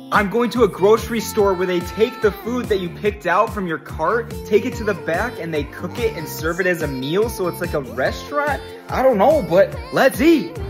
I'm going to a grocery store where they take the food that you picked out from your cart, take it to the back, and they cook it and serve it as a meal, so it's like a restaurant? I don't know, but let's eat.